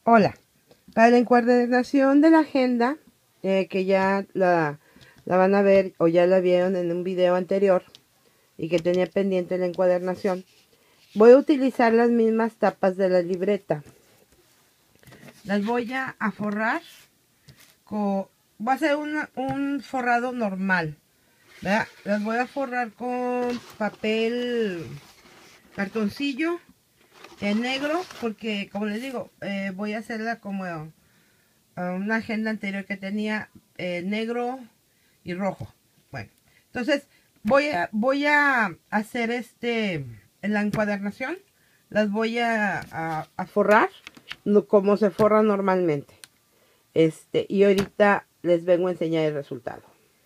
Hola, para la encuadernación de la agenda, que ya la van a ver o ya la vieron en un video anterior y que tenía pendiente la encuadernación, voy a utilizar las mismas tapas de la libreta. Las voy a forrar voy a hacer un forrado normal, ¿verdad? Las voy a forrar con papel cartoncillo negro, porque como les digo, voy a hacerla como una agenda anterior que tenía negro y rojo. Bueno, entonces voy a hacer en la encuadernación, las voy a forrar como se forra normalmente. Y ahorita les vengo a enseñar el resultado.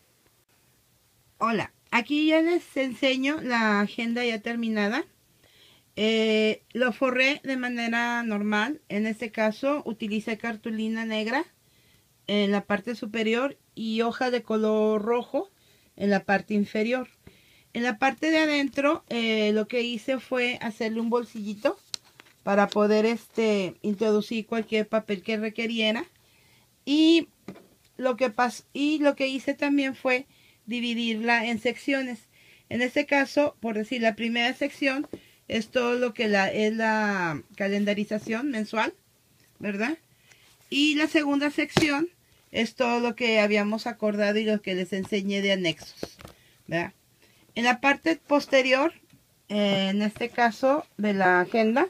Hola, aquí ya les enseño la agenda ya terminada. Lo forré de manera normal. En este caso utilicé cartulina negra en la parte superior y hoja de color rojo en la parte inferior. En la parte de adentro lo que hice fue hacerle un bolsillito para poder introducir cualquier papel que requiriera. Y lo que hice también fue dividirla en secciones. En este caso, por decir, la primera sección es todo lo que es la calendarización mensual, ¿verdad? Y la segunda sección es todo lo que habíamos acordado y lo que les enseñé de anexos, ¿verdad? En la parte posterior, en este caso de la agenda,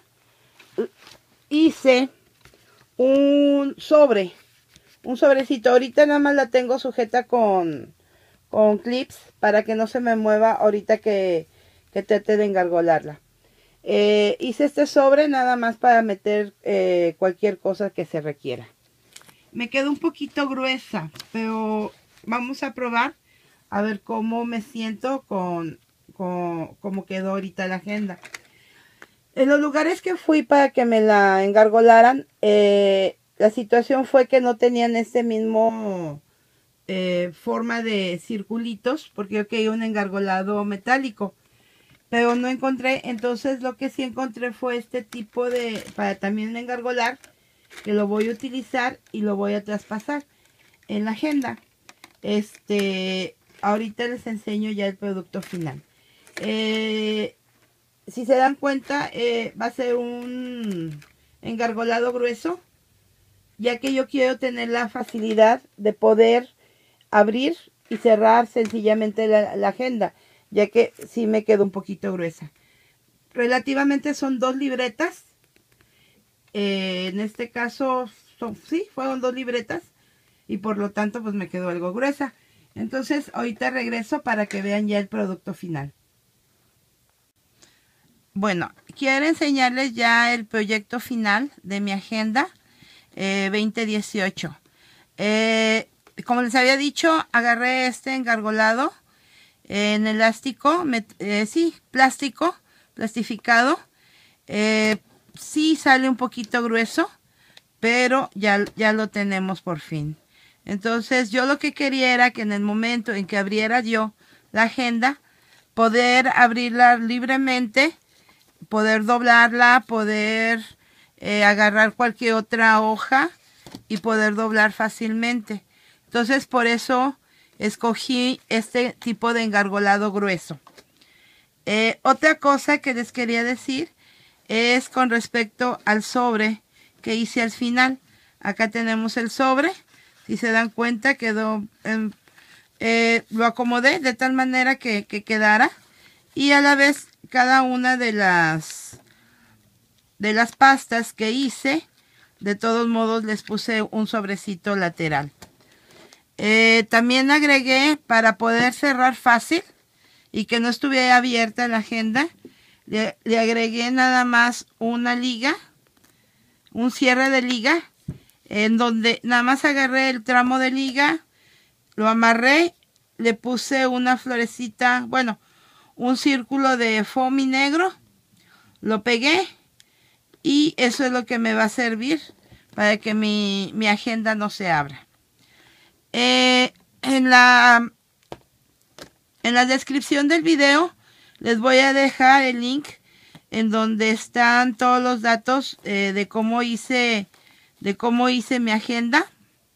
hice un sobrecito. Ahorita nada más la tengo sujeta con clips para que no se me mueva ahorita que trate de engargolarla. Hice este sobre nada más para meter cualquier cosa que se requiera. Me quedó un poquito gruesa, pero vamos a probar a ver cómo me siento con cómo quedó ahorita la agenda. En los lugares que fui para que me la engargolaran, la situación fue que no tenían este mismo forma de circulitos, porque yo quería un engargolado metálico, pero no encontré. Entonces lo que sí encontré fue este tipo para también engargolar, que lo voy a utilizar y lo voy a traspasar en la agenda. Ahorita les enseño ya el producto final. Si se dan cuenta, va a ser un engargolado grueso, ya que yo quiero tener la facilidad de poder abrir y cerrar sencillamente la agenda, ya que sí me quedó un poquito gruesa. Relativamente son 2 libretas. En este caso, fueron 2 libretas y por lo tanto pues me quedó algo gruesa. Entonces ahorita regreso para que vean ya el producto final. Bueno, quiero enseñarles ya el proyecto final de mi agenda 2018. Como les había dicho, agarré este engargolado en elástico, plástico, plastificado. Sí sale un poquito grueso, pero ya lo tenemos por fin. Entonces yo lo que quería era que en el momento en que abriera yo la agenda, poder abrirla libremente, poder doblarla, poder agarrar cualquier otra hoja y poder doblar fácilmente. Entonces por eso escogí este tipo de engargolado grueso. Otra cosa que les quería decir es con respecto al sobre que hice al final. Acá tenemos el sobre. Si se dan cuenta, quedó lo acomodé de tal manera que quedara, y a la vez cada una de las pastas que hice, de todos modos les puse un sobrecito lateral. También agregué, para poder cerrar fácil y que no estuviera abierta la agenda, le agregué nada más una liga, un cierre de liga, en donde nada más agarré el tramo de liga, lo amarré, le puse una florecita, bueno, un círculo de foamy negro, lo pegué, y eso es lo que me va a servir para que mi agenda no se abra. En la descripción del video les voy a dejar el link en donde están todos los datos de cómo hice de cómo hice mi agenda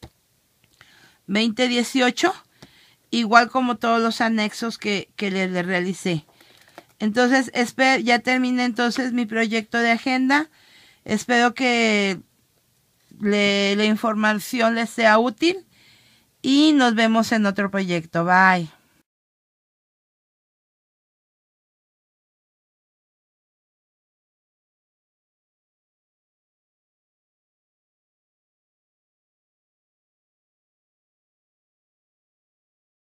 2018, igual como todos los anexos que le realicé. Entonces, ya terminé entonces mi proyecto de agenda. Espero que la información les sea útil y nos vemos en otro proyecto. Bye.